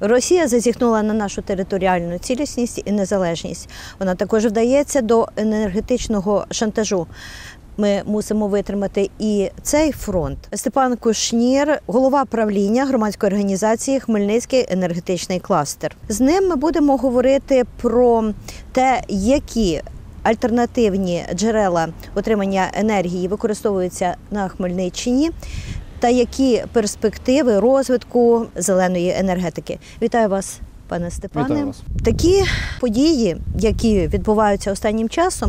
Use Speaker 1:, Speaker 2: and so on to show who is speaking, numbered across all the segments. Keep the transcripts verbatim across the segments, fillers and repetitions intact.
Speaker 1: Росія зазіхнула на нашу територіальну цілісність і незалежність. Вона також вдається до енергетичного шантажу. Ми мусимо витримати і цей фронт. Степан Кушнір, голова правління громадської організації «Хмельницький енергетичний кластер». З ним ми будемо говорити про те, які альтернативні джерела отримання енергії використовуються на Хмельниччині та які перспективи розвитку зеленої енергетики. Вітаю вас, пане Степане.
Speaker 2: Вітаю вас.
Speaker 1: Такі події, які відбуваються останнім часом,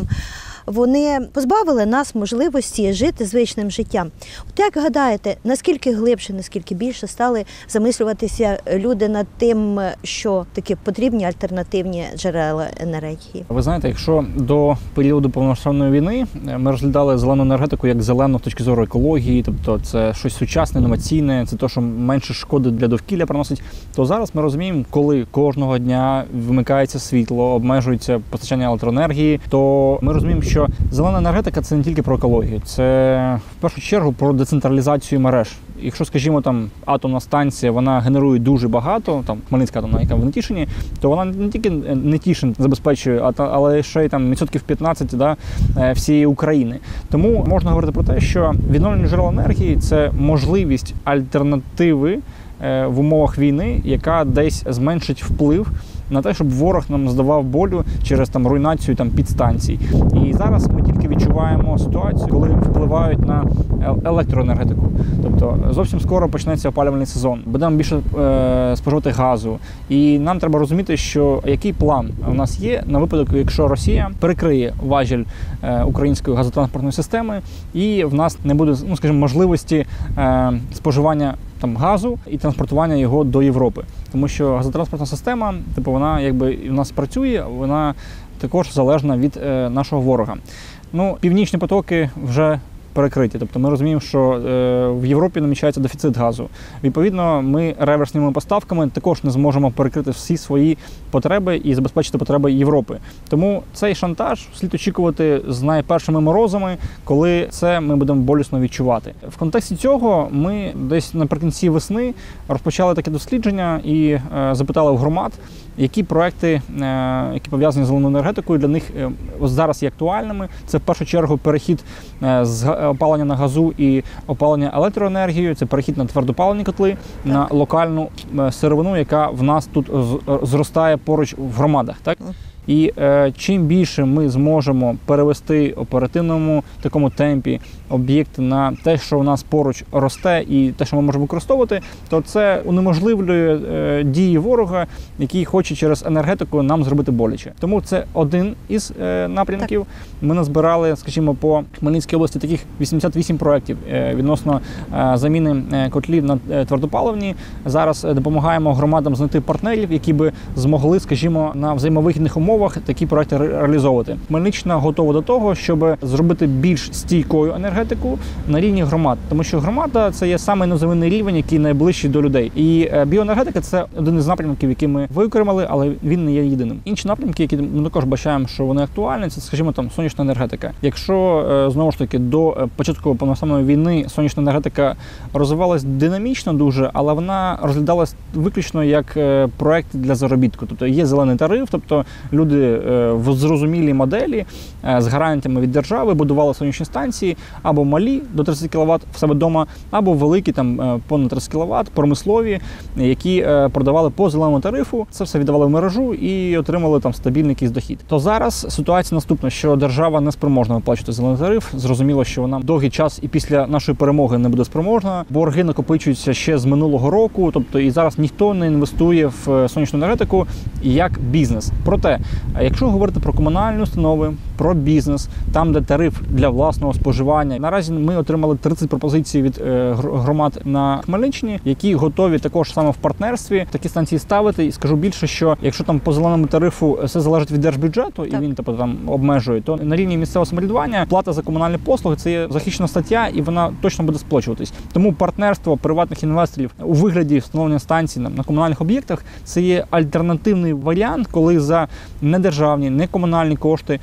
Speaker 1: вони позбавили нас можливості жити звичним життям. От як гадаєте, наскільки глибше, наскільки більше стали замислюватися люди над тим, що такі потрібні альтернативні джерела енергії?
Speaker 2: Ви знаєте, якщо до періоду повномасштабної війни ми розглядали зелену енергетику як зелену з точки зору екології, тобто це щось сучасне, інноваційне, це те, що менше шкоди для довкілля приносить, то зараз ми розуміємо, коли кожного дня вимикається світло, обмежується постачання електроенергії, то ми розуміємо, що що зелена енергетика – це не тільки про екологію, це в першу чергу про децентралізацію мереж. Якщо, скажімо, там атомна станція, вона генерує дуже багато, там Хмельницька атомна, яка в Нетішині, то вона не тільки Нетішин забезпечує, але ще й там відсотків п'ятнадцять да, всієї України. Тому можна говорити про те, що відновлення джерел енергії – це можливість альтернативи в умовах війни, яка десь зменшить вплив на те, щоб ворог нам здавав болю через там руйнацію там підстанцій. І зараз ми тільки відчуваємо ситуацію, коли впливають на електроенергетику. Тобто зовсім скоро почнеться опалювальний сезон. Будемо більше е, споживати газу. І нам треба розуміти, що який план у нас є на випадок, якщо Росія перекриє важіль е, української газотранспортної системи, і в нас не буде, ну, скажімо, можливості е, споживання там газу і транспортування його до Європи. Тому що газотранспортна система, типу, вона якби у нас працює, вона також залежна від е, нашого ворога. Ну, північні потоки вже перекриті. Тобто ми розуміємо, що е, в Європі намічається дефіцит газу. Відповідно, ми реверсними поставками також не зможемо перекрити всі свої потреби і забезпечити потреби Європи. Тому цей шантаж слід очікувати з найпершими морозами, коли це ми будемо болісно відчувати. В контексті цього ми десь наприкінці весни розпочали таке дослідження і е, запитали в громад, які проекти, е, які пов'язані з зеленою енергетикою, для них е, зараз є актуальними. Це в першу чергу перехід е, з опалення на газу і опалення електроенергією, це перехід на твердопаливні котли, так, на локальну сировину, яка в нас тут зростає поруч в громадах. Так? І е, чим більше ми зможемо перевести в оперативному такому темпі об'єкти на те, що у нас поруч росте і те, що ми можемо використовувати, то це унеможливлює е, дії ворога, який хоче через енергетику нам зробити боляче. Тому це один із е, напрямків. Так. Ми назбирали, скажімо, по Хмельницькій області таких вісімдесят вісім проєктів е, відносно е, заміни е, котлів на е, твердопаливні. Зараз е, допомагаємо громадам знайти партнерів, які би змогли, скажімо, на взаємовигідних умовах такі проекти реалізовувати. Хмельниччина готова до того, щоб зробити більш стійкою енергетику на рівні громад. Тому що громада – це є саме наземний рівень, який найближчий до людей. І біоенергетика – це один із напрямків, які ми виокремили, але він не є єдиним. Інші напрямки, які ми також бачаємо, що вони актуальні, це, скажімо, там сонячна енергетика. Якщо, знову ж таки, до початку повномасштабної війни сонячна енергетика розвивалась динамічно дуже, але вона розглядалась виключно як проект для заробітку. Тобто є зелений тариф, тобто люди в зрозумілій моделі з гарантіями від держави будували сонячні станції або малі до тридцять кіловат в себе вдома, або великі там понад тридцять кіловат, промислові, які продавали по зеленому тарифу, це все віддавали в мережу і отримали там стабільний якийсь дохід. То зараз ситуація наступна, що держава не спроможна виплачувати зелений тариф. Зрозуміло, що вона довгий час і після нашої перемоги не буде спроможна. Борги накопичуються ще з минулого року, тобто і зараз ніхто не інвестує в сонячну енергетику як бізнес. Проте, якщо говорити про комунальні установи, про бізнес, там, де тариф для власного споживання, наразі ми отримали тридцять пропозицій від громад на Хмельниччині, які готові також саме в партнерстві такі станції ставити. І скажу більше, що якщо там по зеленому тарифу все залежить від держбюджету, так, і він тобто, там обмежує, то на рівні місцевого самоврядування плата за комунальні послуги – це є захищена стаття, і вона точно буде сплачуватись. Тому партнерство приватних інвесторів у вигляді встановлення станцій на комунальних об'єктах – це є альтернативний варіант, коли за недержавні, не комунальні кошти ви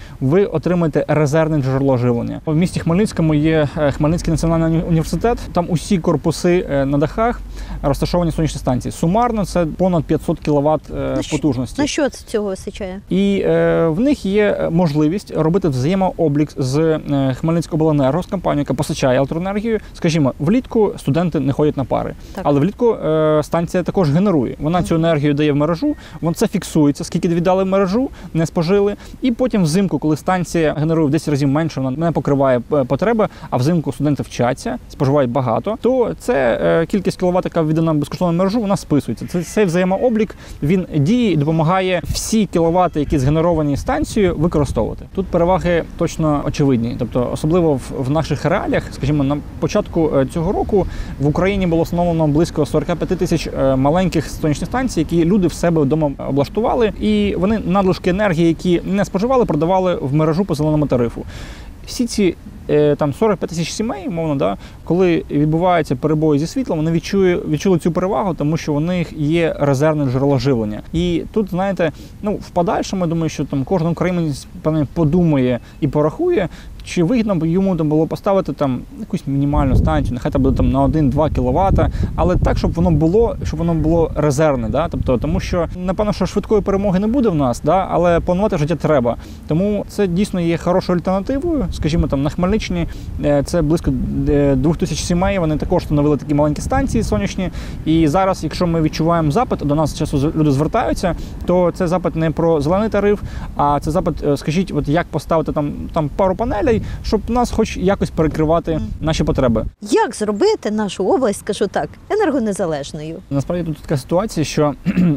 Speaker 2: ви отримаєте резервне джерело живлення. В місті Хмельницькому є Хмельницький національний університет. Там усі корпуси на дахах розташовані сонячні станції. Сумарно це понад п'ятсот кіловат потужності.
Speaker 1: На що цього вистачає?
Speaker 2: І е, в них є можливість робити взаємооблік з е, Хмельницькобленерго, з компанією, яка постачає електроенергію. Скажімо, влітку студенти не ходять на пари,
Speaker 1: так.
Speaker 2: але влітку е, станція також генерує. Вона mm. цю енергію дає в мережу, вон це фіксується, скільки віддали в мережу, не спожили. І потім взимку, коли станція генерує в десять разів менше, вона не покриває потреби, а взимку студенти вчаться, споживають багато, то це е, кількість кіловат, яка віддана безкоштовно в мережу, вона списується. Це, цей взаємооблік, він діє і допомагає всі кіловати, які згенеровані станцією, використовувати. Тут переваги точно очевидні. Тобто, особливо в, в наших реаліях, скажімо, на початку цього року в Україні було встановлено близько сорок п'ять тисяч маленьких сонячних станцій, які люди в себе вдома облаштували, і вони надлишки енергії, які не споживали, продавали в мережу по зеленому тарифу. Всі ці там сорок п'ять тисяч сімей, мовно, да, коли відбуваються перебої зі світлом, вони відчує, відчули цю перевагу, тому що у них є резервне джерело живлення. І тут, знаєте, ну, в подальшому, я думаю, що там кожен українець подумає і порахує, чи вигідно йому там було поставити там якусь мінімальну станцію, нехай там буде там на один-два кіловата, але так, щоб воно було, щоб воно було резервне, да? Тобто, тому що, напевно, що швидкої перемоги не буде в нас, да? Але планувати життя треба. Тому це дійсно є хорошою альтернативою. Скажімо, там на Хмельниччині це близько двох тисяч сімей, вони також встановили такі маленькі станції сонячні. І зараз, якщо ми відчуваємо запит, до нас часто люди звертаються, то це запит не про зелений тариф, а це запит, скажіть, от як поставити там, там пару панелей, щоб нас хоч якось перекривати наші потреби.
Speaker 1: Як зробити нашу область, скажу так, енергонезалежною?
Speaker 2: Насправді тут така ситуація, що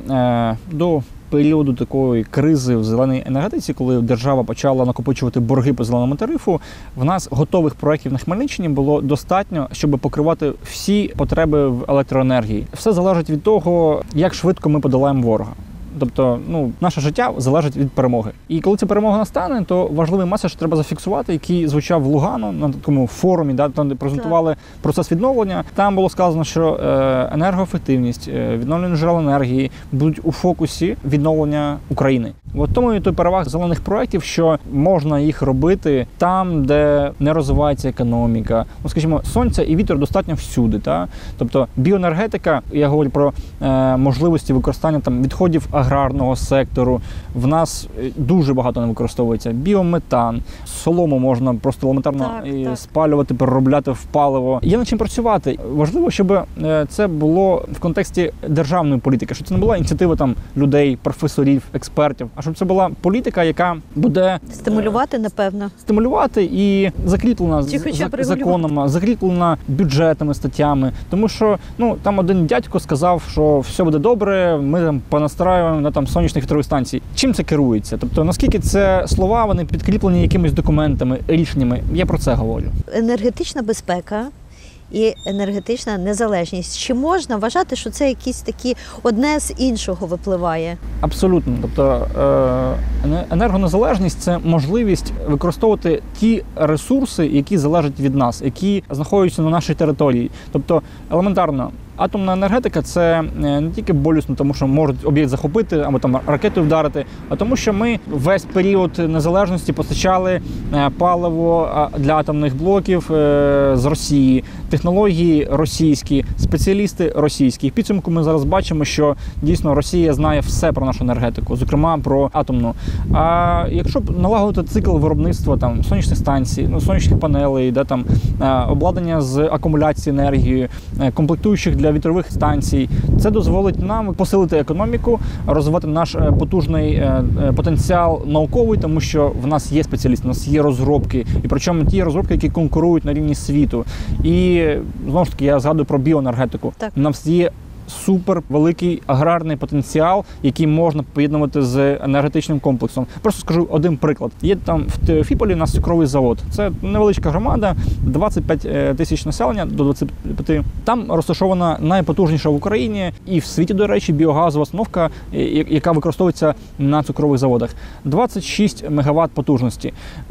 Speaker 2: е, до періоду такої кризи в зеленій енергетиці, коли держава почала накопичувати борги по зеленому тарифу, в нас готових проєктів на Хмельниччині було достатньо, щоб покривати всі потреби в електроенергії. Все залежить від того, як швидко ми подолаємо ворога. Тобто, ну, наше життя залежить від перемоги. І коли ця перемога настане, то важливий меседж треба зафіксувати, який звучав в Лугану на такому форумі, да, там де презентували так. процес відновлення. Там було сказано, що енергоефективність, відновлення джерел енергії будуть у фокусі відновлення України. От тому і той переваг зелених проєктів, що можна їх робити там, де не розвивається економіка. Ну, скажімо, сонця і вітер достатньо всюди. Та? Тобто біоенергетика, я говорю про е, можливості використання там відходів аграрного сектору. В нас дуже багато не використовується. Біометан, солому можна просто елементарно так, так. спалювати, переробляти в паливо. Є над чим працювати. Важливо, щоб це було в контексті державної політики, щоб це не була ініціатива там людей, професорів, експертів, а щоб це була політика, яка буде
Speaker 1: стимулювати, напевно.
Speaker 2: Стимулювати і закріплена з законами, закріплена бюджетними статтями. Тому що, ну, там один дядько сказав, що все буде добре, ми там понастраюємо на там сонячних вітрових станцій. Чим це керується? Тобто, наскільки це слова, вони підкріплені якимись документами, рішеннями? Я про це говорю.
Speaker 1: Енергетична безпека і енергетична незалежність. Чи можна вважати, що це якісь такі одне з іншого випливає?
Speaker 2: Абсолютно. Тобто енергонезалежність – це можливість використовувати ті ресурси, які залежать від нас, які знаходяться на нашій території. Тобто елементарно, атомна енергетика – це не тільки болісно, тому що можуть об'єкт захопити або там ракетою вдарити, а тому що ми весь період незалежності постачали паливо для атомних блоків з Росії, технології російські, спеціалісти російські. В підсумку ми зараз бачимо, що дійсно Росія знає все про нашу енергетику, зокрема про атомну. А якщо б налагодити цикл виробництва там сонячних станцій, ну, сонячних панелей, де там обладнання з акумуляції енергії, комплектуючих для для вітрових станцій. Це дозволить нам посилити економіку, розвивати наш потужний потенціал науковий, тому що в нас є спеціалісти, в нас є розробки, і причому ті розробки, які конкурують на рівні світу. І знову ж таки я згадую про біоенергетику. Так. У нас є супер великий аграрний потенціал, який можна поєднувати з енергетичним комплексом. Просто скажу один приклад. Є там в Теофіполі у нас цукровий завод. Це невеличка громада, двадцять п'ять тисяч населення до двадцяти п'яти. Там розташована найпотужніша в Україні і в світі, до речі, біогазова установка, яка використовується на цукрових заводах. двадцять шість мегаватт потужності.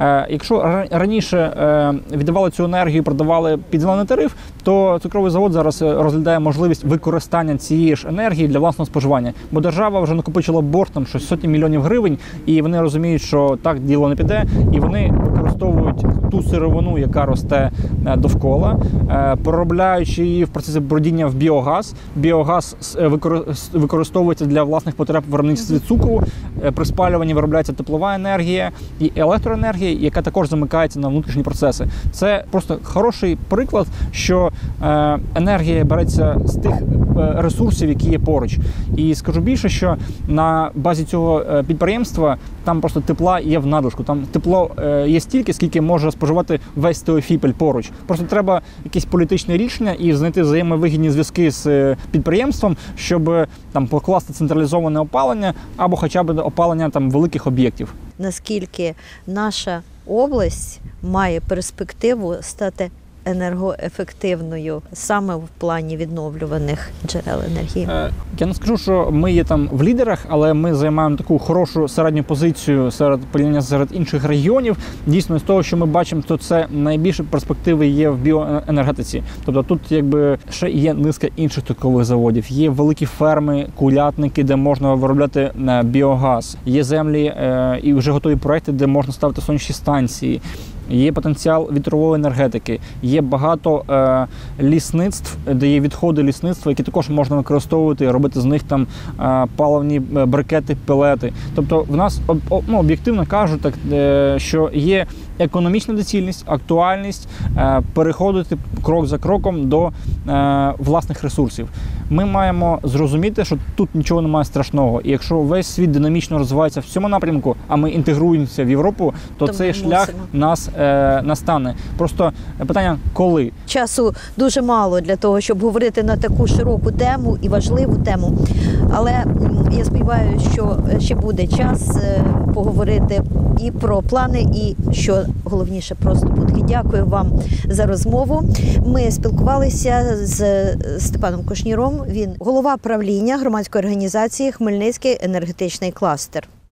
Speaker 2: Якщо раніше віддавали цю енергію і продавали під зелений тариф, то цукровий завод зараз розглядає можливість використання використання цієї ж енергії для власного споживання. Бо держава вже накопичила борг там щось сотні мільйонів гривень, і вони розуміють, що так діло не піде, і вони використовують ту сировину, яка росте довкола, переробляючи її в процесі бродіння в біогаз. Біогаз використовується для власних потреб в виробництві цукру, при спалюванні виробляється теплова енергія і електроенергія, яка також замикається на внутрішні процеси. Це просто хороший приклад, що енергія береться з тих ресурсів, які є поруч. І скажу більше, що на базі цього підприємства там просто тепла є в надлишку. Там тепло є стільки, скільки може споживати весь Теофіпель поруч. Просто треба якесь політичне рішення і знайти взаємовигідні зв'язки з підприємством, щоб там покласти централізоване опалення або хоча б опалення там великих об'єктів.
Speaker 1: Наскільки наша область має перспективу стати енергоефективною саме в плані відновлюваних джерел енергії?
Speaker 2: Я не скажу, що ми є там в лідерах, але ми займаємо таку хорошу середню позицію серед порівняння серед інших регіонів. Дійсно, з того, що ми бачимо, то це найбільше перспективи є в біоенергетиці. Тобто тут якби ще є низка інших такових заводів. Є великі ферми, курятники, де можна виробляти біогаз. Є землі е, і вже готові проекти, де можна ставити сонячні станції. Є потенціал вітрової енергетики, є багато е, лісництв, де є відходи лісництва, які також можна використовувати, робити з них там е, паливні брикети, пелети. Тобто в нас ну, об'єктивно кажуть, так, е, що є економічна доцільність, актуальність е, переходити крок за кроком до е, власних ресурсів. Ми маємо зрозуміти, що тут нічого немає страшного. І якщо весь світ динамічно розвивається в цьому напрямку, а ми інтегруємося в Європу, то, то цей шлях нас е, настане. Просто питання – коли?
Speaker 1: Часу дуже мало для того, щоб говорити на таку широку тему і важливу тему. Але я сподіваюся, що ще буде час поговорити і про плани, і, що головніше, про здобутки. Дякую вам за розмову. Ми спілкувалися з Степаном Кушніром. Він голова правління громадської організації «Хмельницький енергетичний кластер».